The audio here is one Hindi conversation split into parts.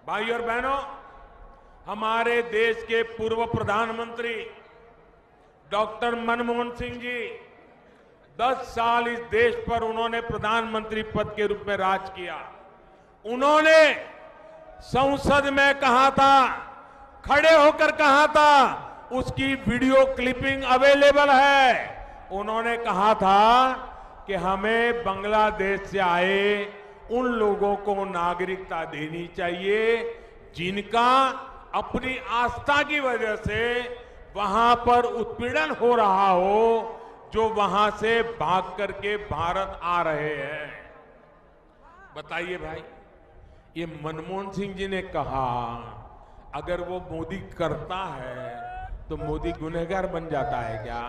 भाई और बहनों, हमारे देश के पूर्व प्रधानमंत्री डॉक्टर मनमोहन सिंह जी 10 साल इस देश पर उन्होंने प्रधानमंत्री पद के रूप में राज किया। उन्होंने संसद में कहा था, खड़े होकर कहा था, उसकी वीडियो क्लिपिंग अवेलेबल है। उन्होंने कहा था कि हमें बांग्लादेश से आए उन लोगों को नागरिकता देनी चाहिए जिनका अपनी आस्था की वजह से वहां पर उत्पीड़न हो रहा हो, जो वहां से भाग करके भारत आ रहे हैं। बताइए भाई, ये मनमोहन सिंह जी ने कहा अगर वो मोदी करता है तो मोदी गुनहगार बन जाता है क्या?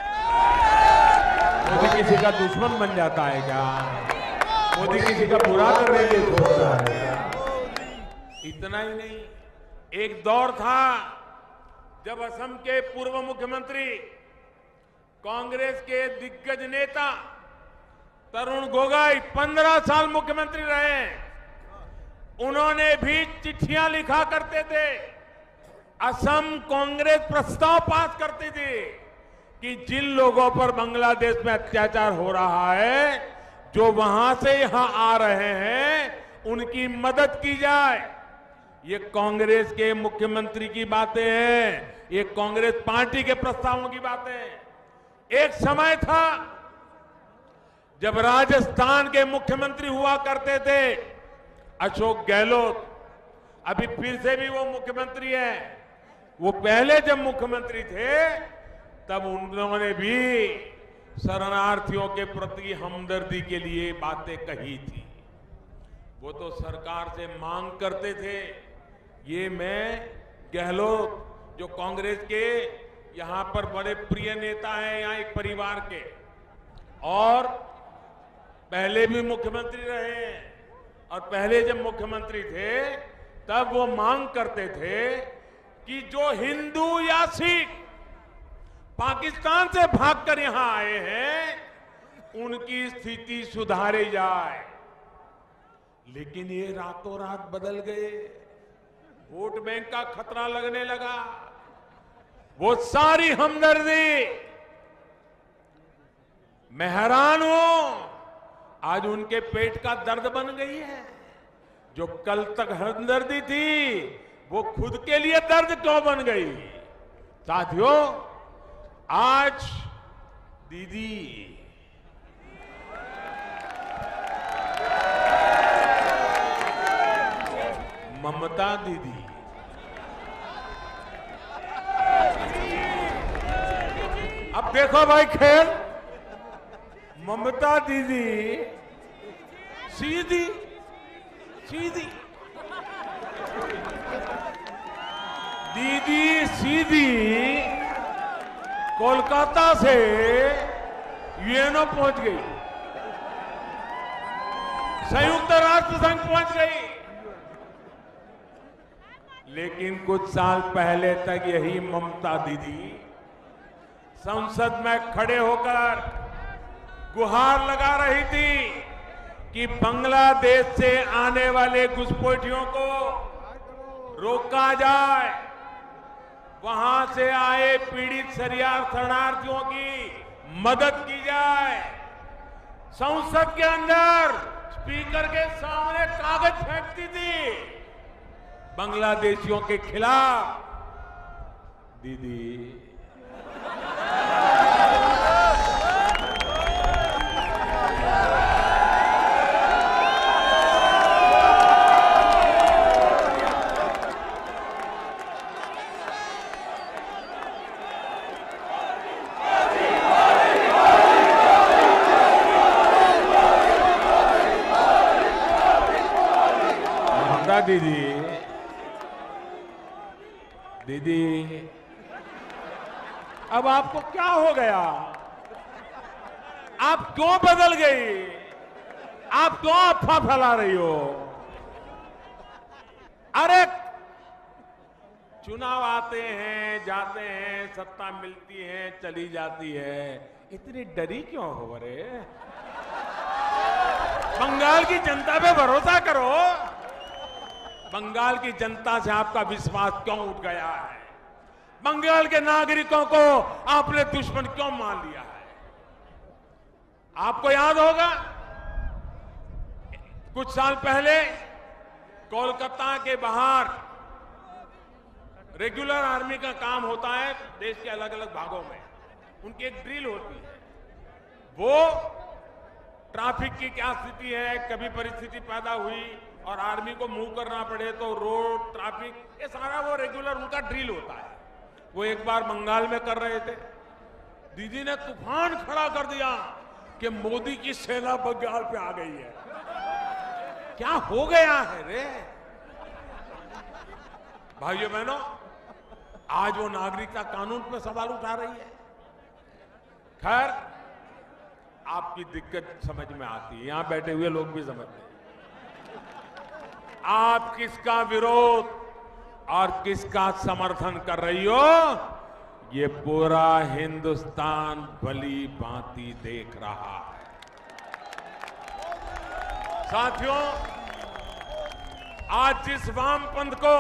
मोदी किसी का दुश्मन बन जाता है क्या? मोदी किसी का बुरा करने के लिए सोचता है क्या? इतना ही नहीं, एक दौर था जब असम के पूर्व मुख्यमंत्री कांग्रेस के दिग्गज नेता तरुण गोगोई 15 साल मुख्यमंत्री रहे। उन्होंने भी चिट्ठियां लिखा करते थे, असम कांग्रेस प्रस्ताव पास करती थी कि जिन लोगों पर बांग्लादेश में अत्याचार हो रहा है, जो वहां से यहां आ रहे हैं, उनकी मदद की जाए। ये कांग्रेस के मुख्यमंत्री की बातें हैं, ये कांग्रेस पार्टी के प्रस्तावों की बातें हैं। एक समय था जब राजस्थान के मुख्यमंत्री हुआ करते थे अशोक गहलोत, अभी फिर से भी वो मुख्यमंत्री हैं। वो पहले जब मुख्यमंत्री थे तब उन्होंने भी शरणार्थियों के प्रति हमदर्दी के लिए बातें कही थी। वो तो सरकार से मांग करते थे। ये मैं गहलोत जो कांग्रेस के यहां पर बड़े प्रिय नेता हैं, यहां एक परिवार के, और पहले भी मुख्यमंत्री रहे हैं, और पहले जब मुख्यमंत्री थे तब वो मांग करते थे कि जो हिंदू या सिख पाकिस्तान से भागकर यहां आए हैं उनकी स्थिति सुधारी जाए। लेकिन ये रातों रात बदल गए। वोट बैंक का खतरा लगने लगा। वो सारी हमदर्दी, मैं हैरान हूं, आज उनके पेट का दर्द बन गई है। जो कल तक हमदर्दी थी वो खुद के लिए दर्द क्यों बन गई? साथियों, आज दीदी ममता दीदी अब देखो भाई खेल, ममता दीदी सीधी सीधी दीदी सीधी कोलकाता से यूएनओ पहुंच गई, संयुक्त राष्ट्र संघ पहुंच गई। लेकिन कुछ साल पहले तक यही ममता दीदी संसद में खड़े होकर गुहार लगा रही थी कि बांग्लादेश से आने वाले घुसपैठियों को रोका जाए, वहां से आए पीड़ित शरणार्थियों की मदद की जाए। संसद के अंदर स्पीकर के सामने कागज फेंकती थी बांग्लादेशियों के खिलाफ। दीदी दीदी अब आपको क्या हो गया? आप क्यों बदल गई? आप क्यों अफवाह फैला रही हो? अरे चुनाव आते हैं, जाते हैं, सत्ता मिलती है, चली जाती है, इतनी डरी क्यों हो रे? बंगाल की जनता पे भरोसा करो। बंगाल की जनता से आपका विश्वास क्यों उठ गया है? बंगाल के नागरिकों को आपने दुश्मन क्यों मान लिया है? आपको याद होगा कुछ साल पहले कोलकाता के बाहर रेगुलर आर्मी का काम होता है देश के अलग अलग भागों में, उनकी एक ड्रिल होती है। वो ट्रैफिक की क्या स्थिति है, कभी परिस्थिति पैदा हुई और आर्मी को मूव करना पड़े तो रोड ट्रैफिक, ये सारा वो रेगुलर उनका ड्रिल होता है। वो एक बार बंगाल में कर रहे थे, दीदी ने तूफान खड़ा कर दिया कि मोदी की सेना बंगाल पे आ गई है। क्या हो गया है रे भाइयों बहनों? आज वो नागरिकता कानून पे सवाल उठा रही है। खैर, आपकी दिक्कत समझ में आती है, यहां बैठे हुए लोग भी समझते हैं। आप किसका विरोध और किसका समर्थन कर रही हो, ये पूरा हिंदुस्तान भली भांति देख रहा है। साथियों, आज जिस वामपंथ को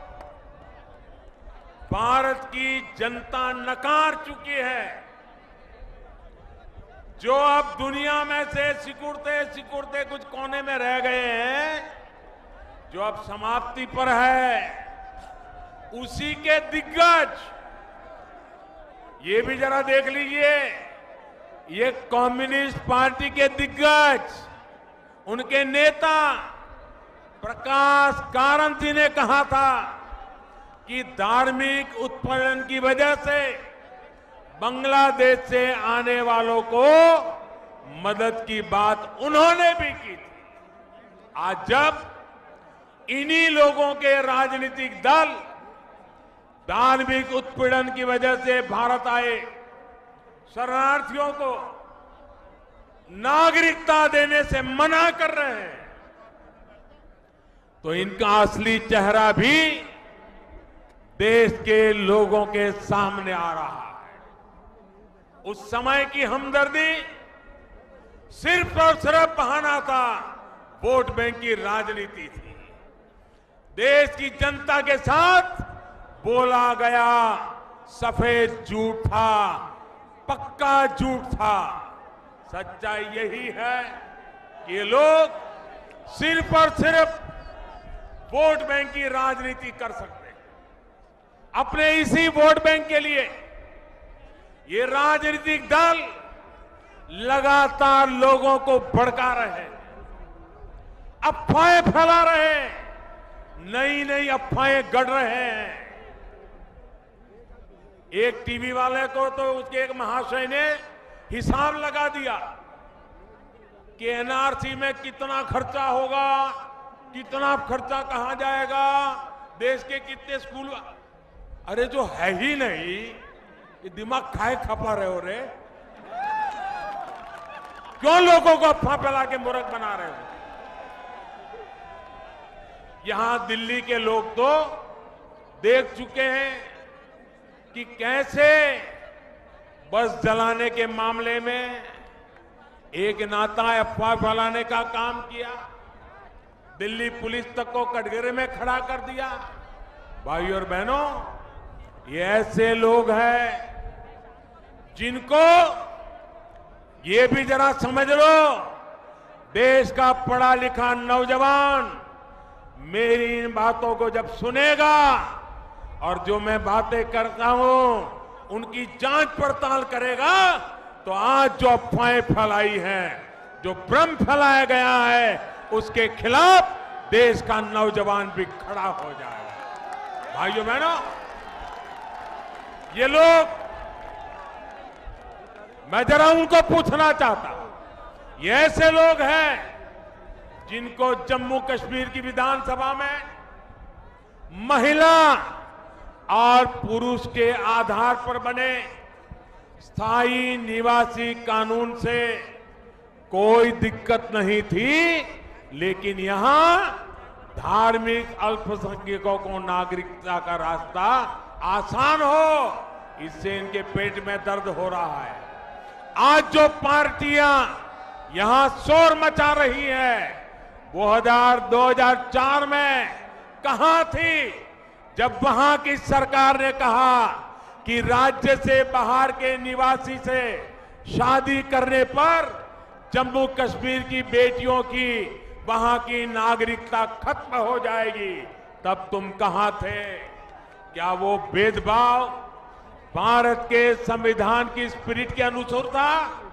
भारत की जनता नकार चुकी है, जो अब दुनिया में से सिकुड़ते सिकुड़ते कुछ कोने में रह गए हैं, जो अब समाप्ति पर है, उसी के दिग्गज, ये भी जरा देख लीजिए, ये कम्युनिस्ट पार्टी के दिग्गज, उनके नेता प्रकाश कारंत जी ने कहा था कि धार्मिक उत्पीड़न की वजह से बांग्लादेश से आने वालों को मदद की बात उन्होंने भी की थी। आज जब इन्हीं लोगों के राजनीतिक दल धार्मिक उत्पीड़न की वजह से भारत आए शरणार्थियों को नागरिकता देने से मना कर रहे हैं, तो इनका असली चेहरा भी देश के लोगों के सामने आ रहा है। उस समय की हमदर्दी सिर्फ और सिर्फ बहाना था, वोट बैंक की राजनीति थी। देश की जनता के साथ बोला गया सफेद झूठ था, पक्का झूठ था। सच्चाई यही है कि ये लोग सिर्फ और सिर्फ वोट बैंक की राजनीति कर सकते हैं। अपने इसी वोट बैंक के लिए ये राजनीतिक दल लगातार लोगों को भड़का रहे हैं, अफवाहें फैला रहे हैं, नई नई अफवाहें गढ़ रहे हैं। एक टीवी वाले को तो उसके एक महाशय ने हिसाब लगा दिया कि एनआरसी में कितना खर्चा होगा, कितना खर्चा कहां जाएगा, देश के कितने स्कूल। अरे जो है ही नहीं, ये दिमाग खाए खपा रहे हो रे? क्यों लोगों को अफवाह फैला के मूर्ख बना रहे हो? यहां दिल्ली के लोग तो देख चुके हैं कि कैसे बस जलाने के मामले में एक नाता अफवाह फैलाने का काम किया, दिल्ली पुलिस तक को कटघरे में खड़ा कर दिया। भाइयों और बहनों, ये ऐसे लोग हैं जिनको, ये भी जरा समझ लो, देश का पढ़ा लिखा नौजवान मेरी इन बातों को जब सुनेगा और जो मैं बातें करता हूं उनकी जांच पड़ताल करेगा, तो आज जो अफवाहें फैलाई हैं, जो भ्रम फैलाया गया है, उसके खिलाफ देश का नौजवान भी खड़ा हो जाएगा। भाइयों बहनों, ये लोग, मैं जरा उनको पूछना चाहता हूं, ये ऐसे लोग हैं जिनको जम्मू कश्मीर की विधानसभा में महिला और पुरुष के आधार पर बने स्थायी निवासी कानून से कोई दिक्कत नहीं थी, लेकिन यहां धार्मिक अल्पसंख्यकों को नागरिकता का रास्ता आसान हो, इससे इनके पेट में दर्द हो रहा है। आज जो पार्टियां यहां शोर मचा रही है, वो 2004 में कहां थी जब वहां की सरकार ने कहा कि राज्य से बाहर के निवासी से शादी करने पर जम्मू कश्मीर की बेटियों की वहां की नागरिकता खत्म हो जाएगी? तब तुम कहां थे? क्या वो भेदभाव भारत के संविधान की स्पिरिट के अनुसार था?